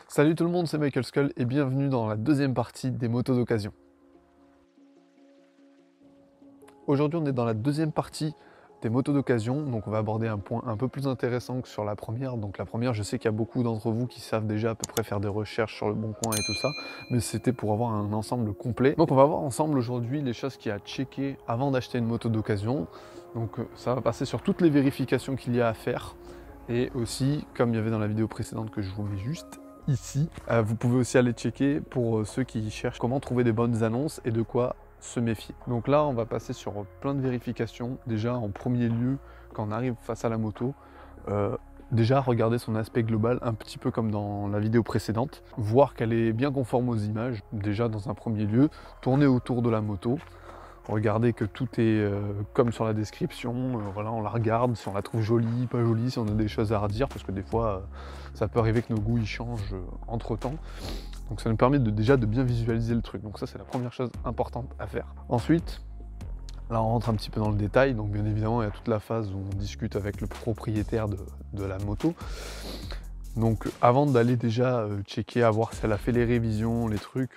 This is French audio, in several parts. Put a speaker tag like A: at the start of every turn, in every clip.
A: Salut tout le monde, c'est Michael Skull et bienvenue dans la deuxième partie des motos d'occasion. Aujourd'hui on est dans la deuxième partie des motos d'occasion, donc on va aborder un point un peu plus intéressant que sur la première. Donc la première, je sais qu'il y a beaucoup d'entre vous qui savent déjà à peu près faire des recherches sur le bon coin et tout ça, mais c'était pour avoir un ensemble complet. Donc on va voir ensemble aujourd'hui les choses qu'il y a à checker avant d'acheter une moto d'occasion. Donc ça va passer sur toutes les vérifications qu'il y a à faire, et aussi, comme il y avait dans la vidéo précédente que je vous mets juste ici, vous pouvez aussi aller checker pour ceux qui cherchent comment trouver des bonnes annonces et de quoi se méfier. Donc là, on va passer sur plein de vérifications. Déjà, en premier lieu, quand on arrive face à la moto, déjà regarder son aspect global, un petit peu comme dans la vidéo précédente, voir qu'elle est bien conforme aux images. Déjà, dans un premier lieu, tourner autour de la moto. Regardez que tout est comme sur la description, voilà, on la regarde, si on la trouve jolie, pas jolie, si on a des choses à redire, parce que des fois, ça peut arriver que nos goûts ils changent entre-temps. Donc ça nous permet déjà de bien visualiser le truc. Donc ça, c'est la première chose importante à faire. Ensuite, là, on rentre un petit peu dans le détail. Donc bien évidemment, il y a toute la phase où on discute avec le propriétaire de la moto. Donc avant d'aller déjà checker, à voir si elle a fait les révisions, les trucs,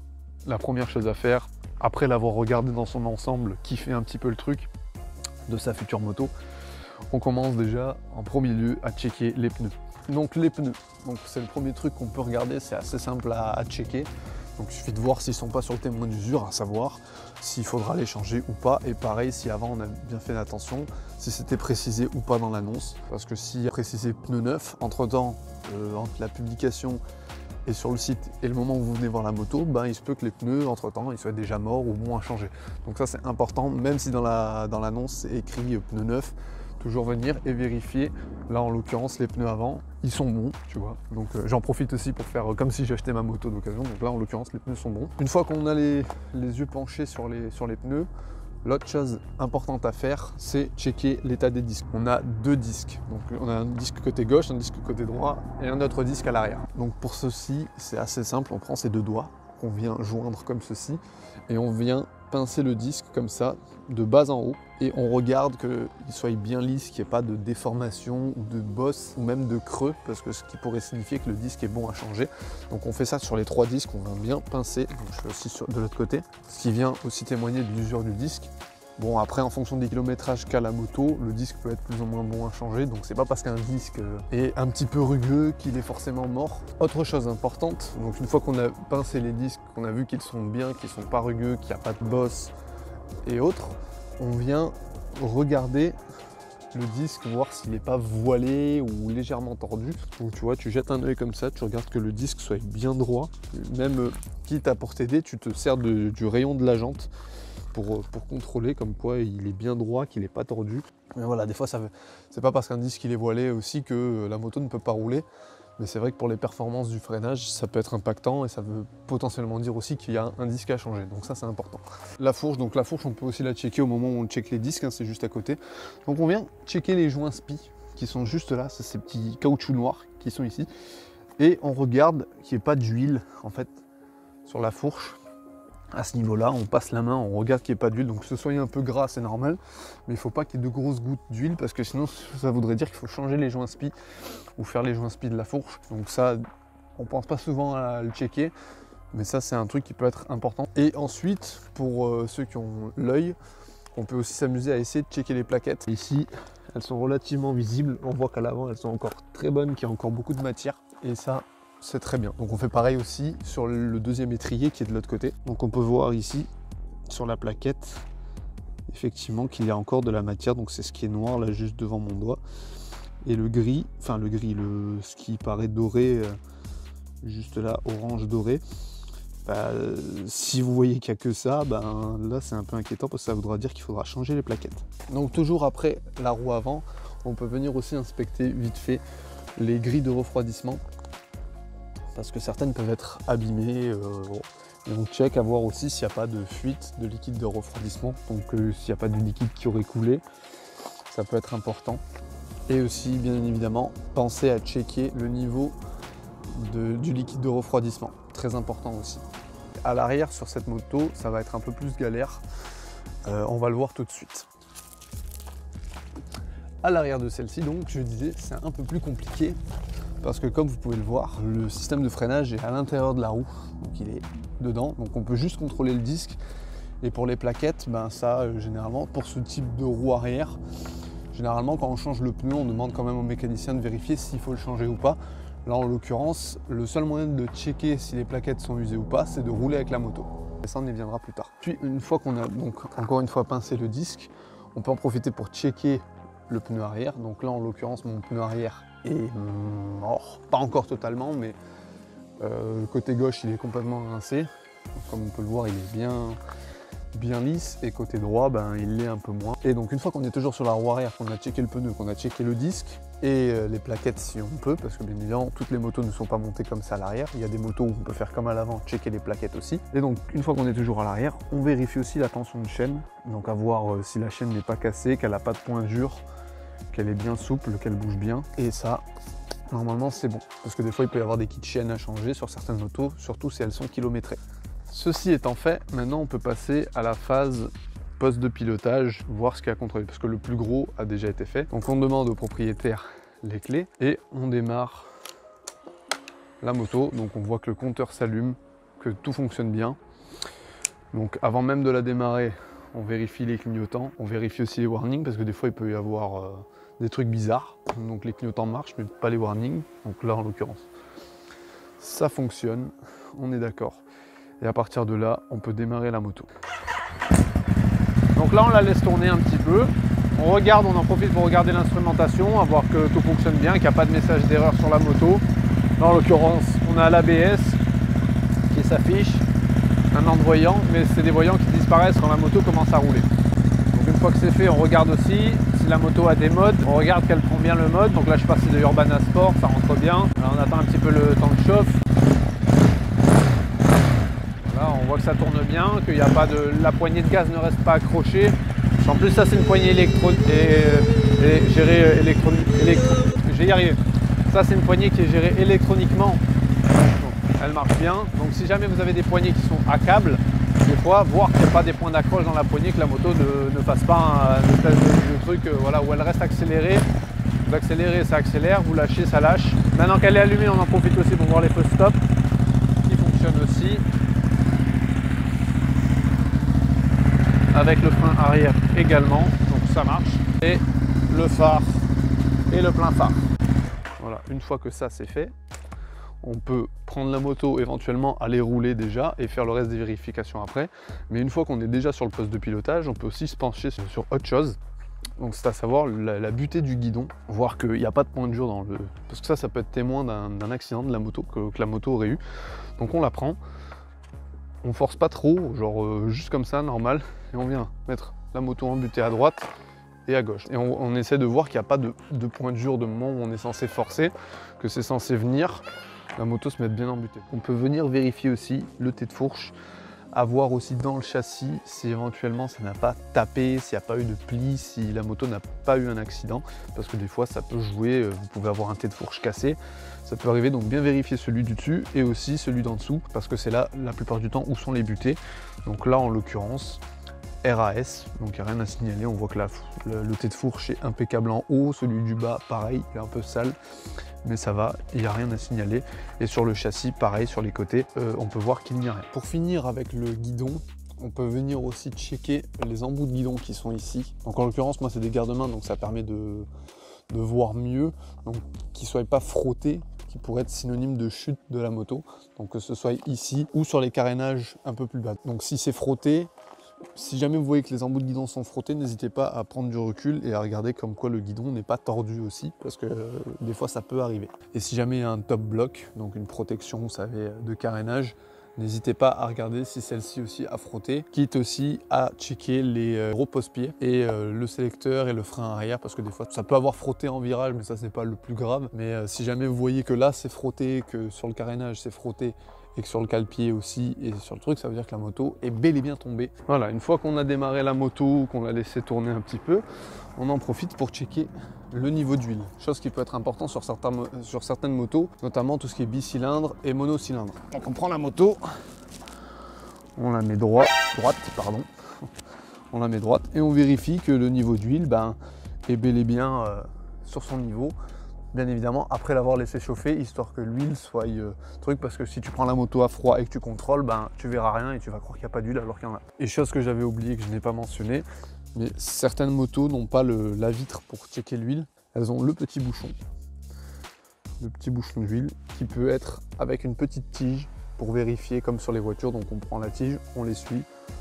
A: la première chose à faire, après l'avoir regardé dans son ensemble, kiffer un petit peu le truc de sa future moto, on commence déjà en premier lieu à checker les pneus. Donc les pneus, c'est le premier truc qu'on peut regarder, c'est assez simple à checker. Donc il suffit de voir s'ils ne sont pas sur le témoin d'usure, à savoir s'il faudra les changer ou pas. Et pareil, si avant on a bien fait attention, si c'était précisé ou pas dans l'annonce. Parce que s'il y a précisé pneus neufs, entre-temps, entre la publication et sur le site et le moment où vous venez voir la moto, il se peut que les pneus, entre-temps, ils soient déjà morts ou bons à changer. Donc ça, c'est important, même si dans l'annonce, c'est écrit pneus neufs, toujours venir et vérifier. Là, en l'occurrence, les pneus avant, ils sont bons, tu vois. Donc j'en profite aussi pour faire comme si j'achetais ma moto d'occasion. Donc là, en l'occurrence, les pneus sont bons. Une fois qu'on a les yeux penchés sur les pneus, l'autre chose importante à faire, c'est checker l'état des disques. On a deux disques. Donc on a un disque côté gauche, un disque côté droit et un autre disque à l'arrière. Donc pour ceci, c'est assez simple. On prend ces deux doigts qu'on vient joindre comme ceci et on vient pincer le disque comme ça, de bas en haut, et on regarde qu'il soit bien lisse, qu'il n'y ait pas de déformation ou de bosse ou même de creux, parce que ce qui pourrait signifier que le disque est bon à changer. Donc on fait ça sur les trois disques, on vient bien pincer. Donc je fais aussi de l'autre côté, ce qui vient aussi témoigner de l'usure du disque. Bon, après, en fonction des kilométrages qu'a la moto, le disque peut être plus ou moins bon à changer, donc c'est pas parce qu'un disque est un petit peu rugueux qu'il est forcément mort. Autre chose importante, donc une fois qu'on a pincé les disques, qu'on a vu qu'ils sont bien, qu'ils sont pas rugueux, qu'il n'y a pas de bosse et autres, on vient regarder le disque, voir s'il n'est pas voilé ou légèrement tordu. Donc tu vois, tu jettes un œil comme ça, tu regardes que le disque soit bien droit. Même quitte à pour t'aider, tu te sers du rayon de la jante pour contrôler comme quoi il est bien droit, qu'il n'est pas tordu. Mais voilà, des fois, c'est pas parce qu'un disque il est voilé aussi que la moto ne peut pas rouler. Mais c'est vrai que pour les performances du freinage, ça peut être impactant et ça veut potentiellement dire aussi qu'il y a un disque à changer. Donc ça, c'est important. La fourche, on peut aussi la checker au moment où on check les disques, c'est juste à côté. Donc on vient checker les joints spi qui sont juste là, c'est ces petits caoutchoucs noirs qui sont ici. Et on regarde qu'il n'y ait pas d'huile en fait sur la fourche. À ce niveau-là, on passe la main, on regarde qu'il n'y ait pas d'huile. Donc que ce soit un peu gras, c'est normal, mais il ne faut pas qu'il y ait de grosses gouttes d'huile parce que sinon ça voudrait dire qu'il faut changer les joints spi ou faire les joints spi de la fourche. Donc ça, on pense pas souvent à le checker, mais ça c'est un truc qui peut être important. Et ensuite, pour ceux qui ont l'œil, on peut aussi s'amuser à essayer de checker les plaquettes. Ici, elles sont relativement visibles. On voit qu'à l'avant, elles sont encore très bonnes, qu'il y a encore beaucoup de matière. Et ça, c'est très bien. Donc on fait pareil aussi sur le deuxième étrier qui est de l'autre côté. Donc on peut voir ici, sur la plaquette, effectivement qu'il y a encore de la matière. Donc c'est ce qui est noir là juste devant mon doigt. Et le gris, ce qui paraît doré, juste là, orange doré. Si vous voyez qu'il n'y a que ça, là c'est un peu inquiétant parce que ça voudra dire qu'il faudra changer les plaquettes. Donc toujours après la roue avant, on peut venir aussi inspecter vite fait les grilles de refroidissement parce que certaines peuvent être abîmées. Et on check à voir aussi s'il n'y a pas de fuite de liquide de refroidissement, donc s'il n'y a pas de liquide qui aurait coulé, ça peut être important. Et aussi, bien évidemment, pensez à checker le niveau du liquide de refroidissement, très important aussi. À l'arrière, sur cette moto, ça va être un peu plus galère, on va le voir tout de suite. À l'arrière de celle-ci, donc, je disais, c'est un peu plus compliqué parce que comme vous pouvez le voir, le système de freinage est à l'intérieur de la roue, donc il est dedans, donc on peut juste contrôler le disque. Et pour les plaquettes, ben ça généralement pour ce type de roue arrière, généralement quand on change le pneu, on demande quand même au mécanicien de vérifier s'il faut le changer ou pas. Là en l'occurrence, le seul moyen de checker si les plaquettes sont usées ou pas, c'est de rouler avec la moto. Et ça on y viendra plus tard. Puis une fois qu'on a donc encore une fois pincé le disque, on peut en profiter pour checker le pneu arrière. Donc là en l'occurrence mon pneu arrière est mort, pas encore totalement, mais le côté gauche il est complètement rincé. Donc, comme on peut le voir, il est bien lisse, et côté droit ben, il l'est un peu moins. Et donc une fois qu'on est toujours sur la roue arrière, qu'on a checké le pneu, qu'on a checké le disque et les plaquettes si on peut, parce que bien évidemment toutes les motos ne sont pas montées comme ça à l'arrière, il y a des motos où on peut faire comme à l'avant, checker les plaquettes aussi. Et donc une fois qu'on est toujours à l'arrière, on vérifie aussi la tension de chaîne, donc à voir si la chaîne n'est pas cassée, qu'elle n'a pas de point dur, qu'elle est bien souple, qu'elle bouge bien, et ça normalement c'est bon, parce que des fois il peut y avoir des kits chaînes à changer sur certaines motos, surtout si elles sont kilométrées. Ceci étant fait, maintenant on peut passer à la phase poste de pilotage, voir ce qu'il y a à contrôler, parce que le plus gros a déjà été fait. Donc on demande au propriétaire les clés et on démarre la moto. Donc on voit que le compteur s'allume, que tout fonctionne bien. Donc avant même de la démarrer, on vérifie les clignotants, on vérifie aussi les warnings, parce que des fois il peut y avoir des trucs bizarres. Donc les clignotants marchent, mais pas les warnings. Donc là en l'occurrence, ça fonctionne, on est d'accord. Et à partir de là, on peut démarrer la moto. Donc là, on la laisse tourner un petit peu. On regarde, on en profite pour regarder l'instrumentation, à voir que tout fonctionne bien, qu'il n'y a pas de message d'erreur sur la moto. Là, en l'occurrence, on a l'ABS qui s'affiche, un ordre voyant, mais c'est des voyants qui disparaissent quand la moto commence à rouler. Donc une fois que c'est fait, on regarde aussi si la moto a des modes. On regarde qu'elle prend bien le mode. Donc là, je passe de Urbana Sport, ça rentre bien. Là, on attend un petit peu le temps de chauffe. Là, on voit que ça tourne bien, qu'il n'y a pas de... la poignée de gaz ne reste pas accrochée. En plus, ça c'est une poignée gérée J'ai y arrivé. Ça c'est une poignée qui est gérée électroniquement. Donc, elle marche bien. Donc si jamais vous avez des poignées qui sont à câble, des fois, voir qu'il n'y a pas des points d'accroche dans la poignée, que la moto ne fasse pas un espèce de truc voilà, où elle reste accélérée. Vous accélérez, ça accélère, vous lâchez, ça lâche. Maintenant qu'elle est allumée, on en profite aussi pour voir les feux stop qui fonctionnent aussi. Avec le frein arrière également, donc ça marche, et le phare et le plein phare. Voilà, une fois que ça c'est fait, on peut prendre la moto, éventuellement aller rouler déjà et faire le reste des vérifications après. Mais une fois qu'on est déjà sur le poste de pilotage, on peut aussi se pencher sur autre chose. Donc c'est à savoir la butée du guidon, voir qu'il n'y a pas de point de dur dans le... Parce que ça peut être témoin d'un accident de la moto, que la moto aurait eu. Donc on la prend. On force pas trop, genre juste comme ça, normal, et on vient mettre la moto en butée à droite et à gauche. Et on essaie de voir qu'il n'y a pas de point de dur de moment où on est censé forcer, que c'est censé venir, la moto se mette bien en butée. On peut venir vérifier aussi le T de fourche, à voir aussi dans le châssis si éventuellement ça n'a pas tapé, s'il n'y a pas eu de pli, si la moto n'a pas eu un accident, parce que des fois ça peut jouer, vous pouvez avoir un T de fourche cassé, ça peut arriver, donc bien vérifier celui du dessus et aussi celui d'en dessous, parce que c'est là la plupart du temps où sont les butées. Donc là en l'occurrence RAS, donc il n'y a rien à signaler, on voit que le T de fourche est impeccable en haut, celui du bas pareil, il est un peu sale, mais ça va, il n'y a rien à signaler. Et sur le châssis, pareil, sur les côtés, on peut voir qu'il n'y a rien. Pour finir avec le guidon, on peut venir aussi checker les embouts de guidon qui sont ici. Donc en l'occurrence, moi c'est des garde-mains, donc ça permet de voir mieux, donc qu'ils ne soient pas frottés, qui pourrait être synonyme de chute de la moto. Donc que ce soit ici ou sur les carénages un peu plus bas. Donc si c'est frotté, si jamais vous voyez que les embouts de guidon sont frottés, n'hésitez pas à prendre du recul et à regarder comme quoi le guidon n'est pas tordu aussi, parce que des fois ça peut arriver. Et si jamais il y a un top block, donc une protection, vous savez, de carénage, n'hésitez pas à regarder si celle-ci aussi a frotté, quitte aussi à checker les gros poste-pieds et le sélecteur et le frein arrière, parce que des fois ça peut avoir frotté en virage, mais ça c'est pas le plus grave. Mais si jamais vous voyez que là c'est frotté, que sur le carénage c'est frotté, et que sur le cale-pied aussi, et sur le truc, ça veut dire que la moto est bel et bien tombée. Voilà, une fois qu'on a démarré la moto, qu'on l'a laissé tourner un petit peu, on en profite pour checker le niveau d'huile. Chose qui peut être important sur certaines motos, notamment tout ce qui est bicylindre et monocylindre. Donc on prend la moto, on la met droite, pardon. On la met droite et on vérifie que le niveau d'huile est bel et bien sur son niveau. Bien évidemment, après l'avoir laissé chauffer, histoire que l'huile soit truc, parce que si tu prends la moto à froid et que tu contrôles, ben tu verras rien et tu vas croire qu'il n'y a pas d'huile alors qu'il y en a. Et chose que j'avais oublié, que je n'ai pas mentionné, mais certaines motos n'ont pas la vitre pour checker l'huile, elles ont le petit bouchon d'huile qui peut être avec une petite tige pour vérifier comme sur les voitures. Donc on prend la tige, on l'essuie,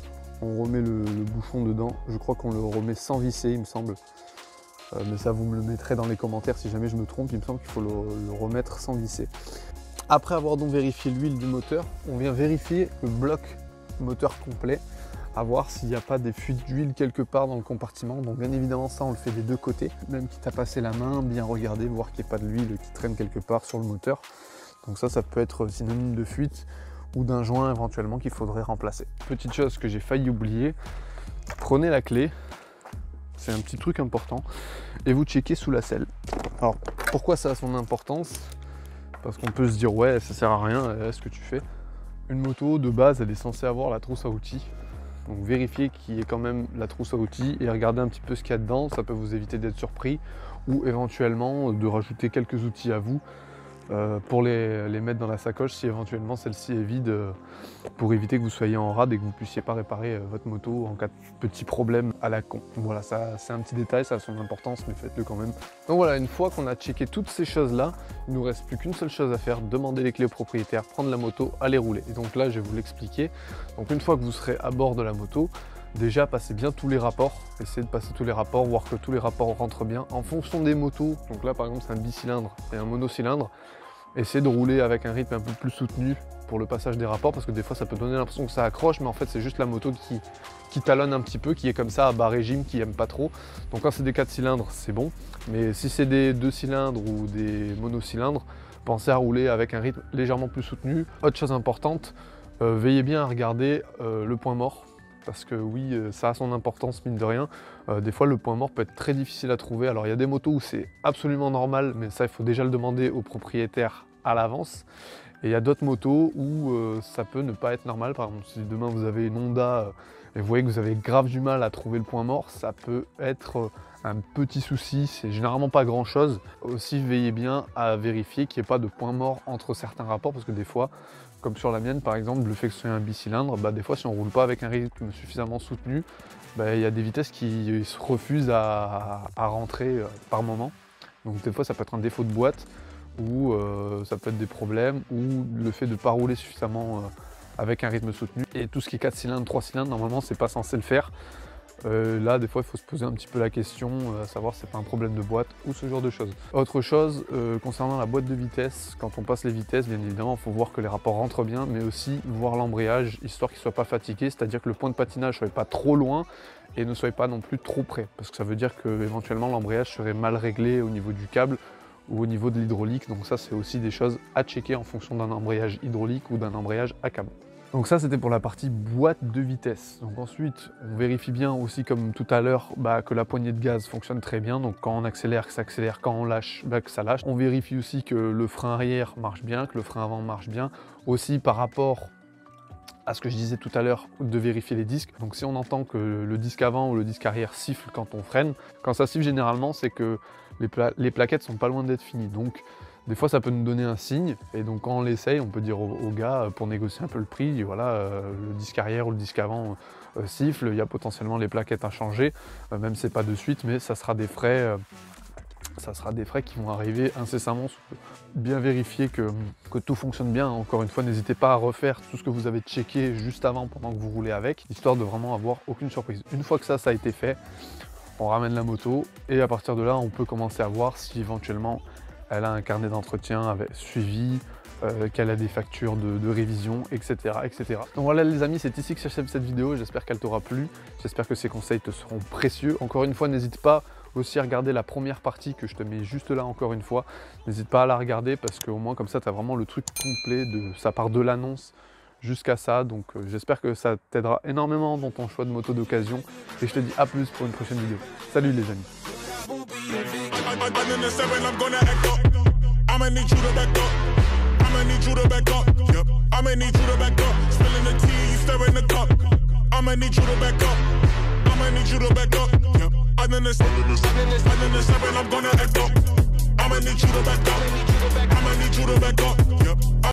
A: on remet le bouchon dedans. Je crois qu'on le remet sans visser, il me semble. Mais ça, vous me le mettrez dans les commentaires si jamais je me trompe. Il me semble qu'il faut le remettre sans visser. Après avoir donc vérifié l'huile du moteur, on vient vérifier le bloc moteur complet, à voir s'il n'y a pas des fuites d'huile quelque part dans le compartiment. Donc bien évidemment ça on le fait des deux côtés, même quitte à passer la main, bien regarder, voir qu'il n'y ait pas de l'huile qui traîne quelque part sur le moteur. Donc ça peut être synonyme de fuite ou d'un joint éventuellement qu'il faudrait remplacer. Petite chose que j'ai failli oublier, prenez la clé, c'est un petit truc important, et vous checkez sous la selle. Alors pourquoi ça a son importance? Parce qu'on peut se dire ouais ça sert à rien, est-ce que tu fais? Une moto de base elle est censée avoir la trousse à outils. Donc vérifiez qu'il y ait quand même la trousse à outils et regardez un petit peu ce qu'il y a dedans, ça peut vous éviter d'être surpris ou éventuellement de rajouter quelques outils à vous pour les mettre dans la sacoche si éventuellement celle-ci est vide pour éviter que vous soyez en rade et que vous ne puissiez pas réparer votre moto en cas de petit problème à la con. Voilà, ça c'est un petit détail, ça a son importance mais faites-le quand même. Donc voilà, une fois qu'on a checké toutes ces choses-là, il ne nous reste plus qu'une seule chose à faire, demander les clés au propriétaire, prendre la moto, aller rouler. Et donc là, je vais vous l'expliquer. Donc une fois que vous serez à bord de la moto, déjà passez bien tous les rapports, essayez de passer tous les rapports, voir que tous les rapports rentrent bien. En fonction des motos, donc là par exemple c'est un bicylindre et un monocylindre, essayez de rouler avec un rythme un peu plus soutenu pour le passage des rapports, parce que des fois ça peut donner l'impression que ça accroche, mais en fait c'est juste la moto qui talonne un petit peu, qui est comme ça à bas régime, qui aime pas trop. Donc quand c'est des 4 cylindres, c'est bon, mais si c'est des 2 cylindres ou des monocylindres, pensez à rouler avec un rythme légèrement plus soutenu. Autre chose importante, veillez bien à regarder le point mort, parce que oui, ça a son importance mine de rien. Des fois le point mort peut être très difficile à trouver. Alors il y a des motos où c'est absolument normal, mais ça il faut déjà le demander au propriétaire à l'avance. Et il y a d'autres motos où ça peut ne pas être normal. Par exemple, si demain vous avez une Honda et vous voyez que vous avez grave du mal à trouver le point mort, ça peut être un petit souci, c'est généralement pas grand chose. Aussi veillez bien à vérifier qu'il n'y ait pas de point mort entre certains rapports, parce que des fois, comme sur la mienne par exemple, le fait que ce soit un bicylindre, des fois si on ne roule pas avec un rythme suffisamment soutenu, il y a des vitesses qui se refusent à rentrer par moment. Donc des fois ça peut être un défaut de boîte, ou ça peut être des problèmes, ou le fait de ne pas rouler suffisamment avec un rythme soutenu. Et tout ce qui est 4 cylindres, 3 cylindres, normalement c'est pas censé le faire. Là des fois il faut se poser un petit peu la question, à savoir si c'est pas un problème de boîte ou ce genre de choses. Autre chose, concernant la boîte de vitesse, quand on passe les vitesses, bien évidemment il faut voir que les rapports rentrent bien, mais aussi voir l'embrayage, histoire qu'il ne soit pas fatigué, c'est-à-dire que le point de patinage ne soit pas trop loin et ne soit pas non plus trop près, parce que ça veut dire que éventuellement l'embrayage serait mal réglé au niveau du câble ou au niveau de l'hydraulique. Donc ça c'est aussi des choses à checker en fonction d'un embrayage hydraulique ou d'un embrayage à câble. Donc ça c'était pour la partie boîte de vitesse. Donc ensuite on vérifie bien aussi comme tout à l'heure que la poignée de gaz fonctionne très bien. Donc quand on accélère, que ça accélère, quand on lâche, que ça lâche. On vérifie aussi que le frein arrière marche bien, que le frein avant marche bien. Aussi par rapport à ce que je disais tout à l'heure, de vérifier les disques. Donc si on entend que le disque avant ou le disque arrière siffle quand on freine, quand ça siffle généralement c'est que les plaquettes sont pas loin d'être finies. Donc des fois ça peut nous donner un signe, et donc quand on l'essaye, on peut dire au gars pour négocier un peu le prix, voilà, le disque arrière ou le disque avant siffle, il y a potentiellement les plaquettes à changer, même si c'est pas de suite, mais ça sera des frais. Ça sera des frais qui vont arriver incessamment sous peu. Bien vérifier que tout fonctionne bien. Encore une fois, n'hésitez pas à refaire tout ce que vous avez checké juste avant pendant que vous roulez avec, histoire de vraiment avoir aucune surprise. Une fois que ça a été fait, on ramène la moto et à partir de là, on peut commencer à voir si éventuellement elle a un carnet d'entretien avec suivi, qu'elle a des factures de révision, etc., etc. Donc voilà les amis, c'est ici que j'achève cette vidéo. J'espère qu'elle t'aura plu. J'espère que ces conseils te seront précieux. Encore une fois, n'hésite pas aussi à regarder la première partie que je te mets juste là encore une fois. N'hésite pas à la regarder parce qu'au moins comme ça, tu as vraiment le truc complet, ça part de l'annonce jusqu'à ça. Donc j'espère que ça t'aidera énormément dans ton choix de moto d'occasion. Et je te dis à plus pour une prochaine vidéo. Salut les amis. And then the 7, I'm gonna echo.
B: I'ma need you to back down.